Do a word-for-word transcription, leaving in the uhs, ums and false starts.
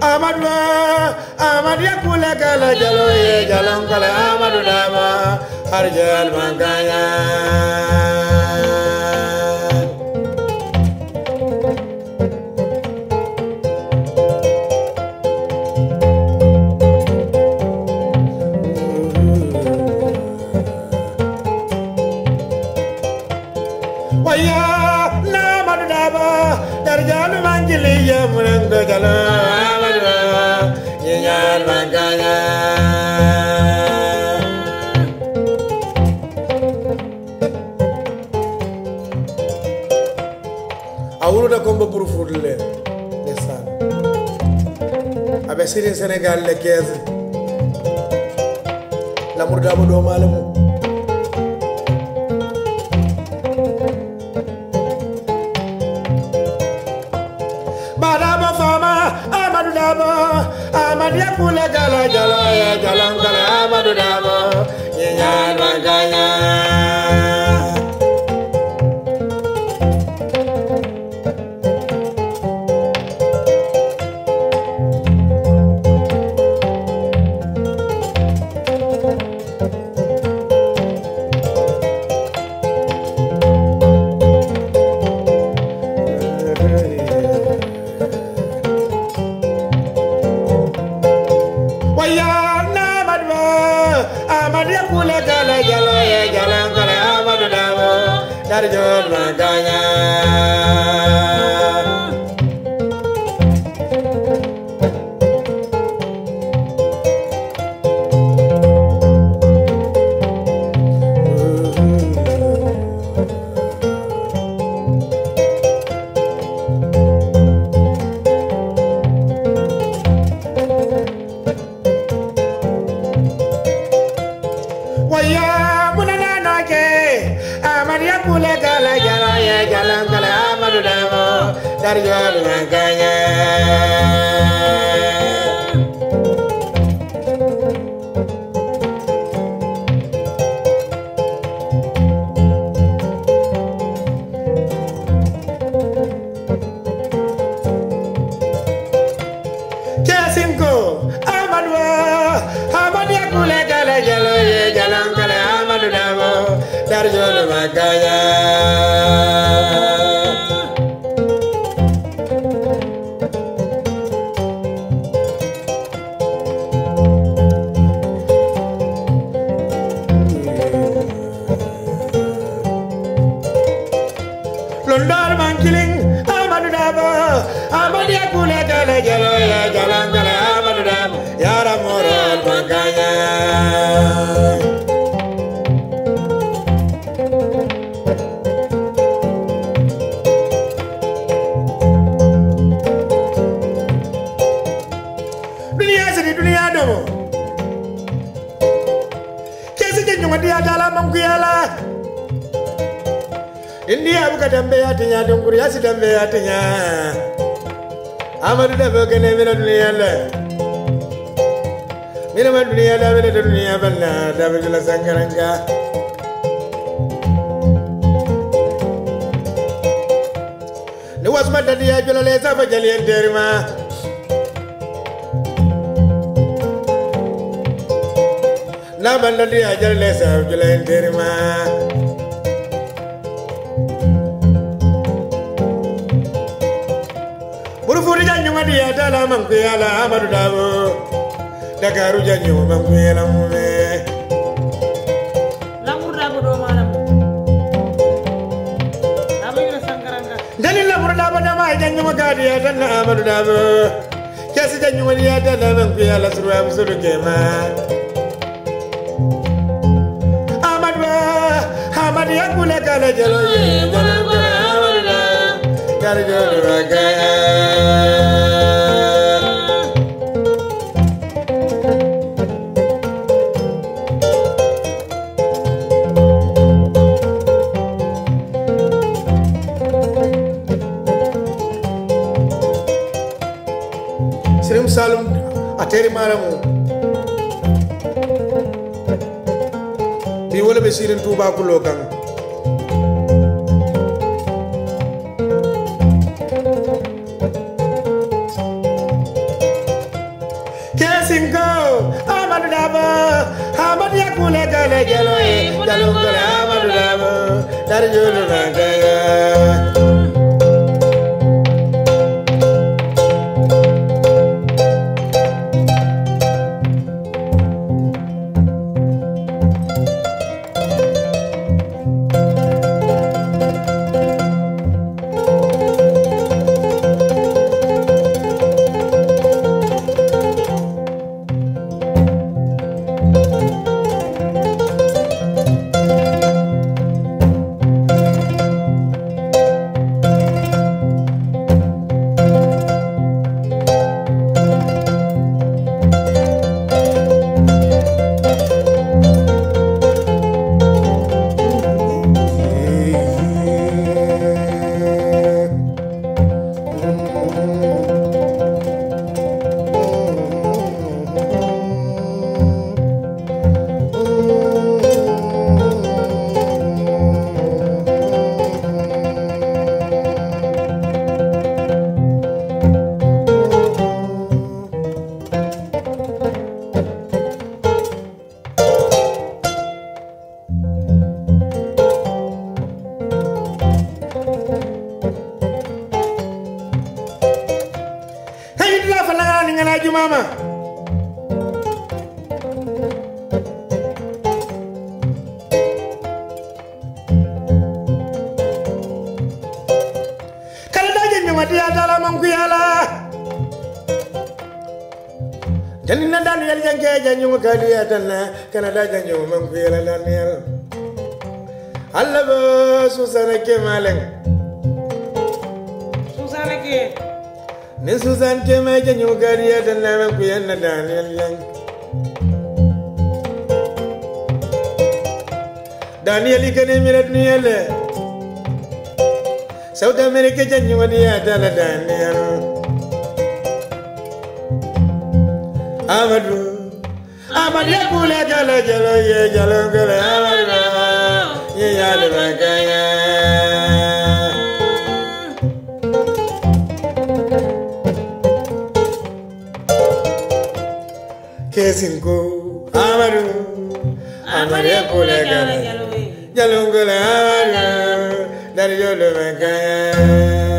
Amadou Amadou yakule kala jalo ye jalon kala Amadou dama harjal manganya Waya na Amadou dama darjal manjili ye munanga jalo Yar manganya awuru da komba buru fudle ndesan abe sirin Sénégal le quinze la murda bo do malamu badaba fama Amadou daba Amadou yakule kala jalo ya jalan kala Amadou daba yar manganya Amadou yakule kala jalo ya jalan kala Amadou daba darjol manganya Waya munana noke Amadou yakule kala jalo ya jalan kala Amadou daba darjol manganya Kesinko Amadou Amadou yakule kala jalo ya jalan kala Amadou daba darjol manganya Londar mankiling Amadou daba Amadou yakule kala jalo ya jalan kala Amadou daba yara moral manganya dunia sini dunia domo kesi jenyo dia dalam mangkuyala India buka dambe hatinya dongkur ya si dambe hatinya Amadou daba kene mina dunia la mina man dunia la mina dunia balla daba jula sangaranga ni wasma dadiya jula le safa jali enterima na banda dia jali le safa jula enterima Burufuri janyo madia dala mangkuyala Amadou daba Dakaru janyo mangkuyala mume Lamur daba do malamu Daba ila sankaranga Dalil lamur daba dama janyo magadia dala Amadou daba Kesi janyo madia dala mangkuyala surwa musuru kema Amadou Amadou yakule kala jalo ye jalan kala Amadou daba darjol manganya Sirim Salum ateri malamu bi wala be sirin Touba kulo kan Kesinko Amadu Dabo Amadu Yakule Gale Jalo Jalo Gale Amadu Dabo Dari Jolo Nangaya Mama kala daje nyama dia dala mangkuyala janina Daniel jange janyu kadiya tanna kana daje nyama mangkuyala Daniel Allah bo susana ke maleng susana ke ni Susan ke mai janyo gariya dan lawan ku yanna Daniel yang Daniel ikane mirat ni ele South America janyo wadiya dala Daniel Amadu Amadu ya kula jalo jalo ye jalo gala Amadu ye yale bagaya Kesinko Amadu Amadu Yakule Gale Jalungula Dari Jolo Nangaya